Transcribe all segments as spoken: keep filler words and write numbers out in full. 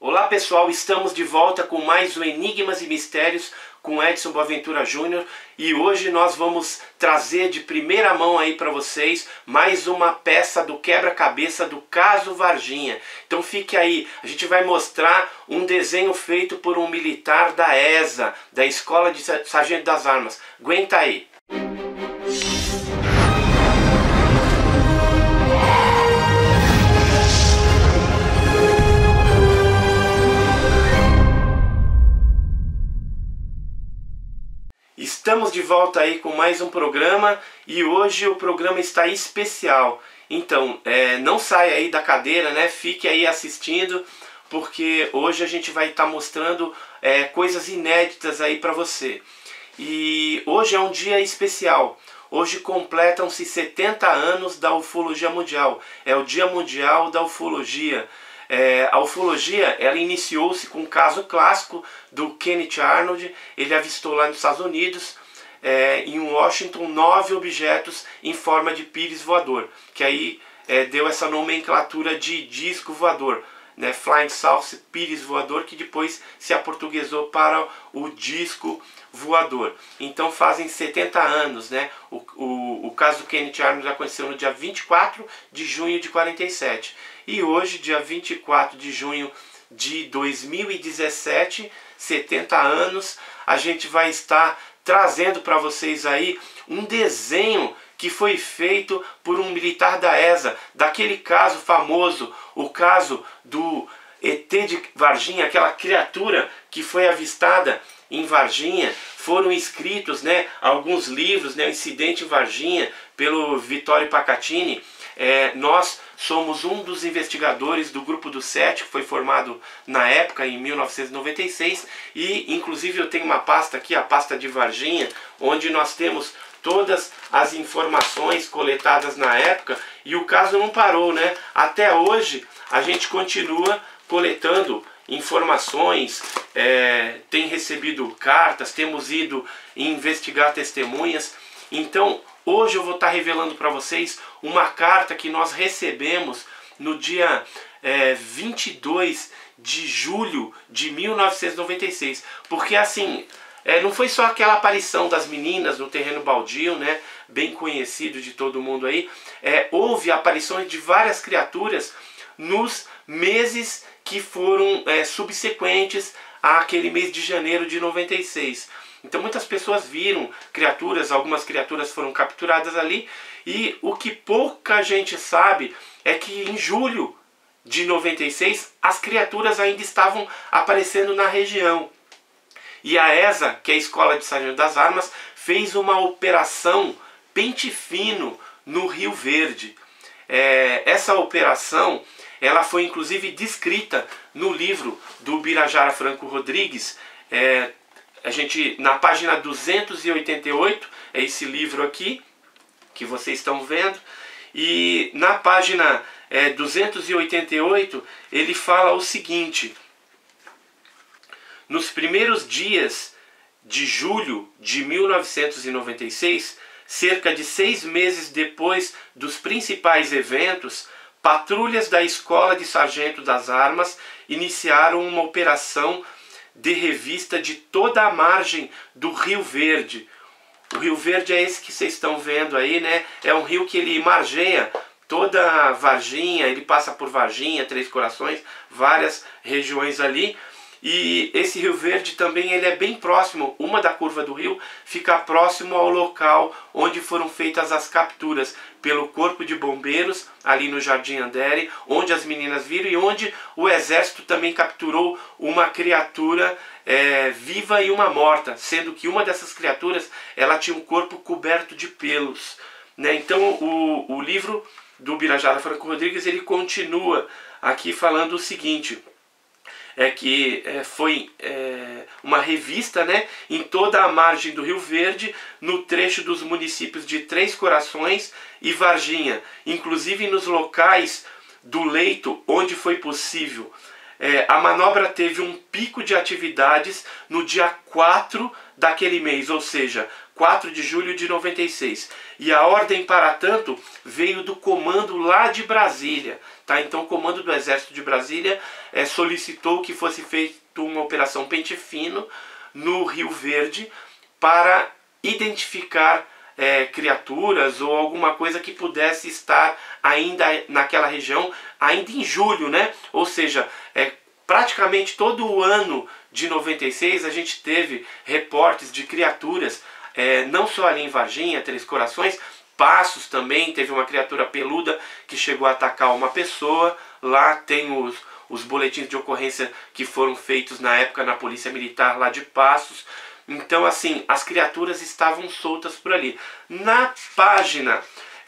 Olá pessoal, estamos de volta com mais um Enigmas e Mistérios com Edson Boaventura Júnior e hoje nós vamos trazer de primeira mão aí para vocês mais uma peça do quebra-cabeça do caso Varginha. Então fique aí, a gente vai mostrar um desenho feito por um militar da E S A, da Escola de Sargento das Armas. Aguenta aí! Estamos de volta aí com mais um programa e hoje o programa está especial. Então, é, não saia aí da cadeira, né? Fique aí assistindo, porque hoje a gente vai estar mostrando é, coisas inéditas aí para você. E hoje é um dia especial. Hoje completam-se setenta anos da ufologia mundial. É o Dia Mundial da Ufologia. É, a ufologia, ela iniciou-se com um caso clássico do Kenneth Arnold. Ele avistou lá nos Estados Unidos, é, em Washington, nove objetos em forma de pires voador, que aí é, deu essa nomenclatura de disco voador, né? Flying Saucer, pires voador, que depois se aportuguesou para o disco voador. Então fazem setenta anos, né? O, o, o caso do Kenneth Arnold aconteceu no dia vinte e quatro de junho de quarenta e sete. E hoje, dia vinte e quatro de junho de dois mil e dezessete, setenta anos, a gente vai estar trazendo para vocês aí um desenho que foi feito por um militar da E S A, daquele caso famoso, o caso do E T de Varginha, aquela criatura que foi avistada em Varginha. Foram escritos, né, alguns livros, né, o Incidente em Varginha, pelo Vittorio Pacatini. É, nós somos um dos investigadores do Grupo do Sete, que foi formado na época, em mil novecentos e noventa e seis, e inclusive eu tenho uma pasta aqui, a pasta de Varginha, onde nós temos todas as informações coletadas na época, e o caso não parou, né? Até hoje a gente continua coletando informações, é, tem recebido cartas, temos ido investigar testemunhas. Então hoje eu vou estar revelando para vocês uma carta que nós recebemos no dia é, vinte e dois de julho de mil novecentos e noventa e seis. Porque assim, é, não foi só aquela aparição das meninas no terreno baldio, né, bem conhecido de todo mundo aí. É, houve aparições de várias criaturas nos meses que foram é, subsequentes àquele mês de janeiro de noventa e seis. Então muitas pessoas viram criaturas, algumas criaturas foram capturadas ali, e o que pouca gente sabe é que em julho de noventa e seis as criaturas ainda estavam aparecendo na região. E a E S A, que é a Escola de Sargento das Armas, fez uma operação pente fino no Rio Verde. É, essa operação, ela foi inclusive descrita no livro do Birajara Franco Rodrigues. é, A gente, na página duzentos e oitenta e oito, é esse livro aqui, que vocês estão vendo, e na página é, duzentos e oitenta e oito, ele fala o seguinte: nos primeiros dias de julho de mil novecentos e noventa e seis, cerca de seis meses depois dos principais eventos, patrulhas da Escola de Sargento das Armas iniciaram uma operação de revista de toda a margem do Rio Verde. O Rio Verde é esse que vocês estão vendo aí, né? É um rio que ele margeia toda a Varginha, ele passa por Varginha, Três Corações, várias regiões ali. E esse Rio Verde também ele é bem próximo, uma da curva do rio fica próximo ao local onde foram feitas as capturas pelo Corpo de Bombeiros, ali no Jardim Andere, onde as meninas viram, e onde o Exército também capturou uma criatura é, viva e uma morta, sendo que uma dessas criaturas ela tinha um corpo coberto de pelos, né? Então o, o livro do Birajara Franco Rodrigues ele continua aqui falando o seguinte: é que é, foi é, uma revista, né, em toda a margem do Rio Verde, no trecho dos municípios de Três Corações e Varginha, inclusive nos locais do leito onde foi possível. É, a manobra teve um pico de atividades no dia quatro daquele mês, ou seja, quatro de julho de noventa e seis. E a ordem para tanto veio do comando lá de Brasília. Tá? Então o comando do Exército de Brasília é, solicitou que fosse feita uma operação Pente Fino no Rio Verde para identificar é, criaturas ou alguma coisa que pudesse estar ainda naquela região, ainda em julho, né? Ou seja, é, praticamente todo o ano de noventa e seis a gente teve reportes de criaturas, é, não só ali em Varginha, Três Corações, Passos também, teve uma criatura peluda que chegou a atacar uma pessoa. Lá tem os, os boletins de ocorrência que foram feitos na época na Polícia Militar lá de Passos. Então, assim, as criaturas estavam soltas por ali. Na página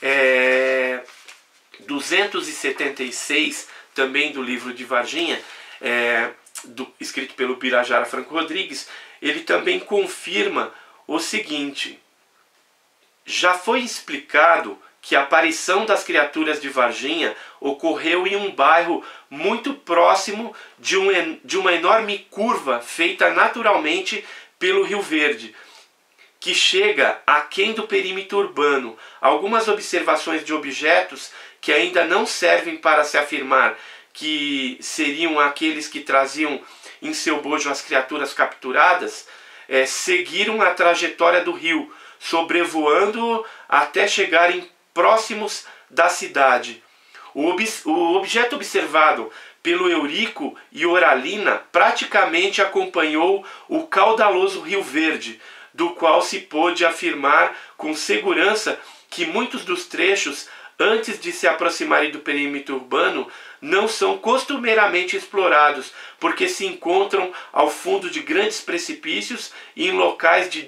é, duzentos e setenta e seis, também do livro de Varginha, é, do, escrito pelo Birajara Franco Rodrigues, ele também confirma o seguinte: já foi explicado que a aparição das criaturas de Varginha ocorreu em um bairro muito próximo de, um, de uma enorme curva feita naturalmente pelo Rio Verde, que chega aquém do perímetro urbano. Algumas observações de objetos que ainda não servem para se afirmar que seriam aqueles que traziam em seu bojo as criaturas capturadas, é, seguiram a trajetória do rio, sobrevoando até chegarem próximos da cidade. O, ob o objeto observado pelo Eurico e Oralina praticamente acompanhou o caudaloso Rio Verde, do qual se pôde afirmar com segurança que muitos dos trechos, antes de se aproximarem do perímetro urbano, não são costumeiramente explorados, porque se encontram ao fundo de grandes precipícios e em locais de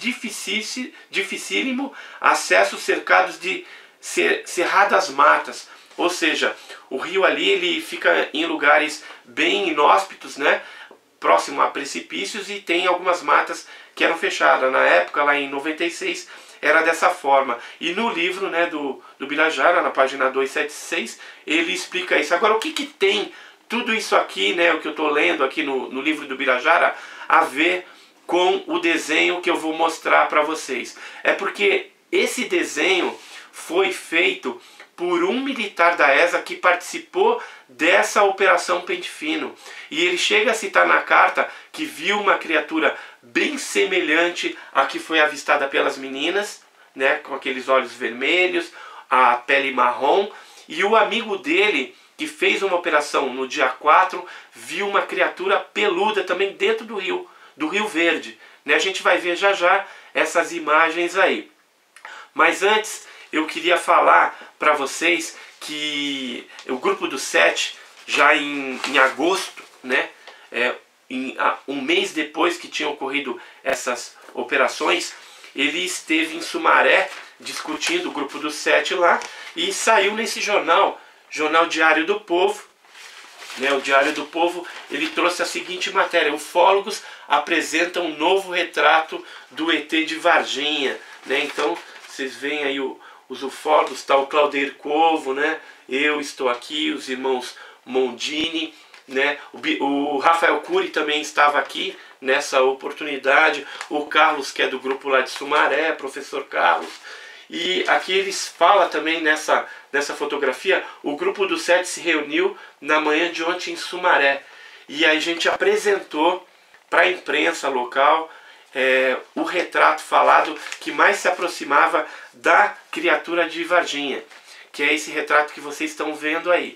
dificílimo acesso, cercados de cerradas matas. Ou seja, o rio ali ele fica em lugares bem inóspitos, né? Próximo a precipícios, e tem algumas matas que eram fechadas. Na época, lá em noventa e seis, era dessa forma. E no livro, né, do, do Birajara, na página duzentos e setenta e seis, ele explica isso. Agora, o que, que tem tudo isso aqui, né, o que eu estou lendo aqui no, no livro do Birajara, a ver com o desenho que eu vou mostrar para vocês? É porque esse desenho foi feito por um militar da E S A que participou dessa operação Pente Fino. E ele chega a citar na carta que viu uma criatura bem semelhante à que foi avistada pelas meninas, né, com aqueles olhos vermelhos, a pele marrom. E o amigo dele, que fez uma operação no dia quatro, viu uma criatura peluda também dentro do rio, do Rio Verde. Né, a gente vai ver já já essas imagens aí. Mas antes, eu queria falar para vocês que o grupo do Sete, já em, em agosto, né, é, em, a, um mês depois que tinham ocorrido essas operações, ele esteve em Sumaré discutindo, o grupo do Sete lá, e saiu nesse jornal, Jornal Diário do Povo, né, o Diário do Povo, ele trouxe a seguinte matéria: ufólogos apresentam um novo retrato do E T de Varginha. Né, então, vocês veem aí o os ufólogos, está o Claudeir Covo, né? Eu estou aqui, os irmãos Mondini, né? O, o Rafael Cury também estava aqui nessa oportunidade, o Carlos, que é do grupo lá de Sumaré, professor Carlos. E aqui eles falam também nessa, nessa fotografia, o grupo do Sete se reuniu na manhã de ontem em Sumaré. E aí a gente apresentou para a imprensa local É, o retrato falado que mais se aproximava da criatura de Varginha, que é esse retrato que vocês estão vendo aí.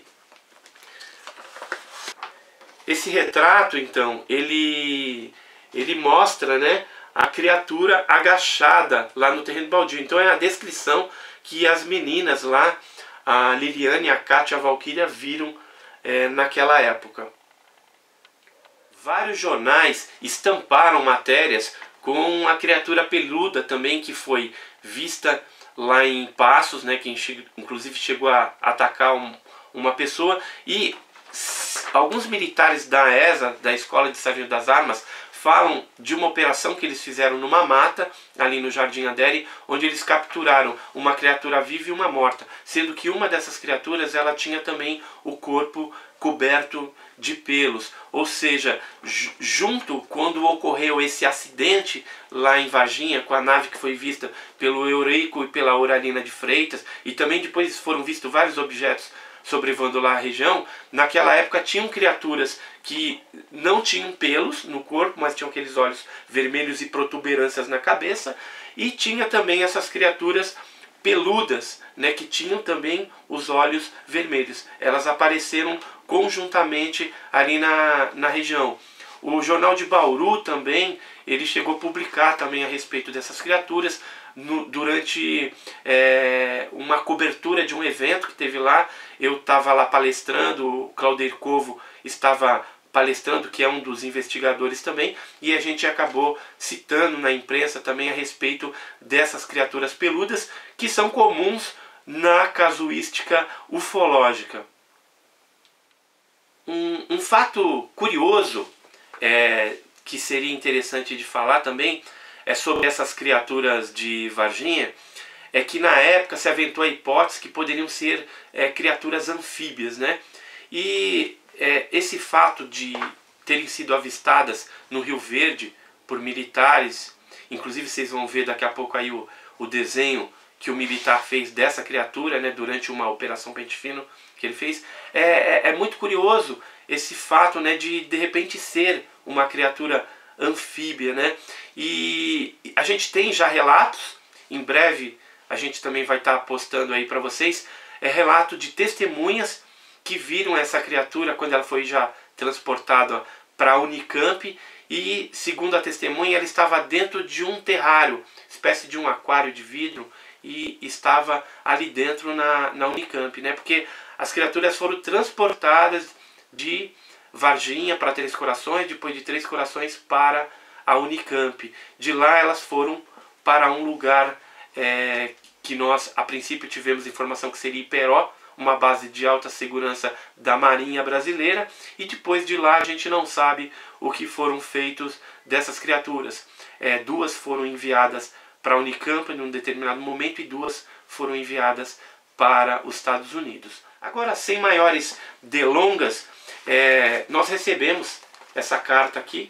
Esse retrato, então, ele, ele mostra, né, a criatura agachada lá no terreno baldio. Então é a descrição que as meninas lá, a Liliane e a Kátia, a Valquíria, viram é, naquela época. Vários jornais estamparam matérias com a criatura peluda também, que foi vista lá em Passos, né, que inclusive chegou a atacar um, uma pessoa. E alguns militares da E S A, da Escola de Sargento das Armas, falam de uma operação que eles fizeram numa mata, ali no Jardim Adere, onde eles capturaram uma criatura viva e uma morta, sendo que uma dessas criaturas ela tinha também o corpo coberto de pelos, ou seja, junto quando ocorreu esse acidente lá em Varginha, com a nave que foi vista pelo Eurico e pela Auralina de Freitas, e também depois foram vistos vários objetos sobrevoando lá a região, naquela época tinham criaturas que não tinham pelos no corpo, mas tinham aqueles olhos vermelhos e protuberâncias na cabeça, e tinha também essas criaturas peludas, né, que tinham também os olhos vermelhos. Elas apareceram conjuntamente ali na, na região. O jornal de Bauru também, ele chegou a publicar também a respeito dessas criaturas no, durante é, uma cobertura de um evento que teve lá. Eu estava lá palestrando, o Claudir Covo estava palestrando, que é um dos investigadores também, e a gente acabou citando na imprensa também a respeito dessas criaturas peludas que são comuns na casuística ufológica. Um, um fato curioso é, que seria interessante de falar também é sobre essas criaturas de Varginha, é que na época se aventou a hipótese que poderiam ser é, criaturas anfíbias, né? E é, esse fato de terem sido avistadas no Rio Verde por militares, inclusive vocês vão ver daqui a pouco aí o, o desenho que o militar fez dessa criatura, né, durante uma operação Pente Fino que ele fez, é, é, é muito curioso esse fato, né, de de repente ser uma criatura anfíbia, né? E a gente tem já relatos, em breve a gente também vai estar postando aí para vocês, é relato de testemunhas que viram essa criatura quando ela foi já transportada para a Unicamp, e segundo a testemunha ela estava dentro de um terrário, espécie de um aquário de vidro, e estava ali dentro na, na Unicamp, né? Porque as criaturas foram transportadas de Varginha para Três Corações, depois de Três Corações para a Unicamp. De lá elas foram para um lugar é, que nós a princípio tivemos informação que seria Iperó, uma base de alta segurança da Marinha Brasileira, e depois de lá a gente não sabe o que foram feitos dessas criaturas. É, duas foram enviadas para a Unicamp em um determinado momento e duas foram enviadas para os Estados Unidos. Agora, sem maiores delongas, é, nós recebemos essa carta aqui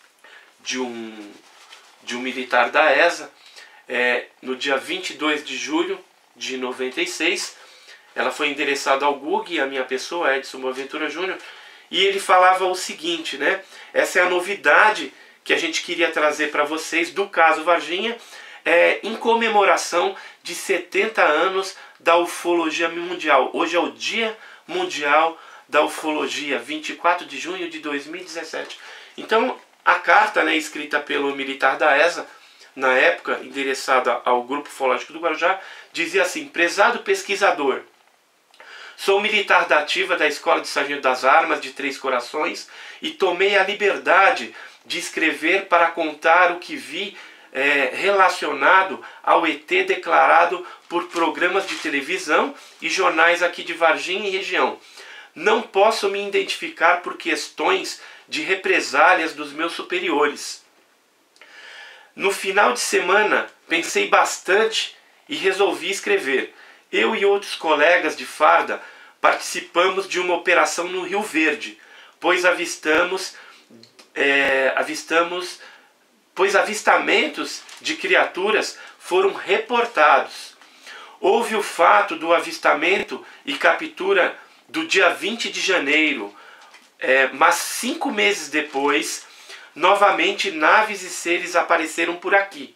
de um, de um militar da E S A, é, no dia vinte e dois de julho de noventa e seis. Ela foi endereçada ao Gug, a minha pessoa, Edson Boaventura Júnior, e ele falava o seguinte, né? Essa é a novidade que a gente queria trazer para vocês do caso Varginha, é, em comemoração de setenta anos da ufologia mundial. Hoje é o Dia Mundial da Ufologia, vinte e quatro de junho de dois mil e dezessete. Então, a carta, né, escrita pelo militar da E S A, na época, endereçada ao Grupo Ufológico do Guarujá, dizia assim: prezado pesquisador, sou militar da ativa da Escola de Sargento das Armas de Três Corações e tomei a liberdade de escrever para contar o que vi é, relacionado ao E T declarado por programas de televisão e jornais aqui de Varginha e região. Não posso me identificar por questões de represálias dos meus superiores. No final de semana, pensei bastante e resolvi escrever. Eu e outros colegas de farda participamos de uma operação no Rio Verde, pois avistamos, é, avistamos, pois avistamentos de criaturas foram reportados. Houve o fato do avistamento e captura do dia vinte de janeiro, é, mas cinco meses depois, novamente naves e seres apareceram por aqui.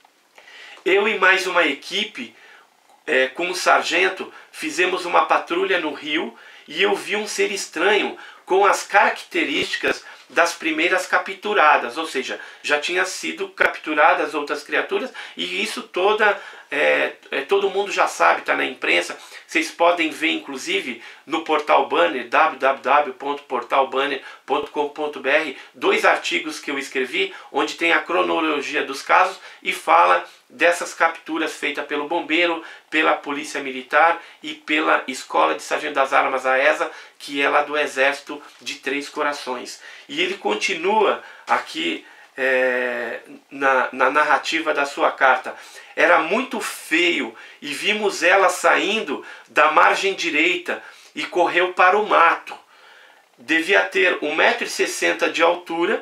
Eu e mais uma equipe, é, com o sargento, fizemos uma patrulha no rio e eu vi um ser estranho com as características das primeiras capturadas, ou seja, já tinha sido capturadas outras criaturas, e isso toda, é, é, todo mundo já sabe, está na imprensa. Vocês podem ver inclusive no Portal Banner, w w w ponto portal banner ponto com ponto b r, dois artigos que eu escrevi, onde tem a cronologia dos casos e fala dessas capturas feitas pelo bombeiro, pela polícia militar e pela Escola de Sargento das Armas, a E S A, que é lá do Exército de Três Corações. E ele continua aqui é, na, na narrativa da sua carta. Era muito feio e vimos ela saindo da margem direita e correu para o mato. devia ter um metro e sessenta de altura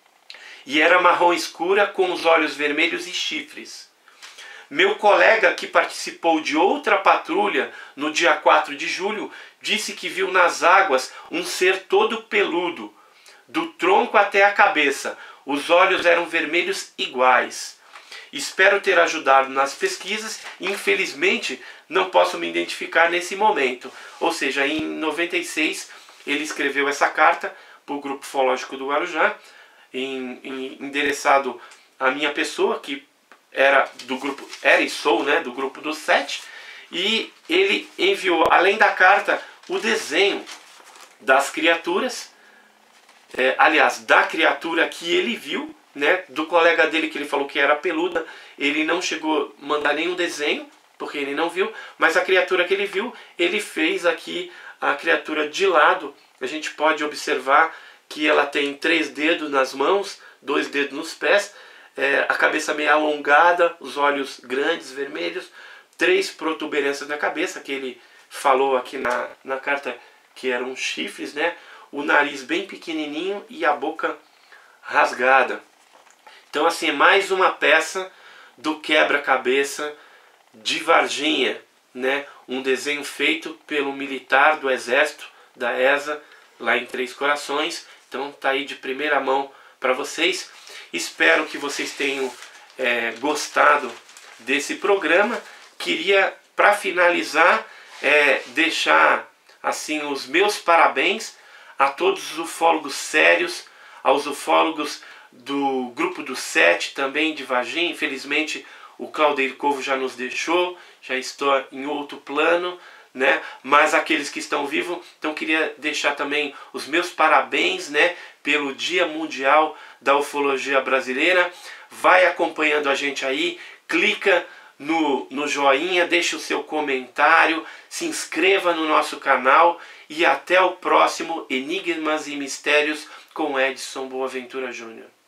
e era marrom escura com os olhos vermelhos e chifres. Meu colega que participou de outra patrulha no dia quatro de julho disse que viu nas águas um ser todo peludo, do tronco até a cabeça. Os olhos eram vermelhos iguais. Espero ter ajudado nas pesquisas. Infelizmente, não posso me identificar nesse momento. Ou seja, em noventa e seis, ele escreveu essa carta para o Grupo Ufológico do Guarujá, em, em, endereçado à minha pessoa, que era do grupo, era e sou, né, do grupo dos sete, e ele enviou, além da carta, o desenho das criaturas, é, aliás, da criatura que ele viu, né, do colega dele que ele falou que era peluda. Ele não chegou a mandar nenhum desenho, porque ele não viu, mas a criatura que ele viu, ele fez aqui a criatura de lado. A gente pode observar que ela tem três dedos nas mãos, dois dedos nos pés, é, a cabeça meio alongada, os olhos grandes, vermelhos, três protuberâncias na cabeça, que ele falou aqui na, na carta que eram chifres, né? O nariz bem pequenininho e a boca rasgada. Então, assim, é mais uma peça do quebra-cabeça de Varginha, né? Um desenho feito pelo militar do Exército, da E S A, lá em Três Corações. Então, tá aí de primeira mão para vocês. Espero que vocês tenham é, gostado desse programa. Queria, para finalizar, é, deixar assim os meus parabéns a todos os ufólogos sérios, aos ufólogos do grupo do sete também de Varginha. Infelizmente o Claudeir Covo já nos deixou, já estou em outro plano, né? Mas aqueles que estão vivos, então queria deixar também os meus parabéns, né, pelo Dia Mundial da Ufologia Brasileira. Vai acompanhando a gente aí, clica no, no joinha, deixa o seu comentário, se inscreva no nosso canal e até o próximo Enigmas e Mistérios com Edson Boaventura Júnior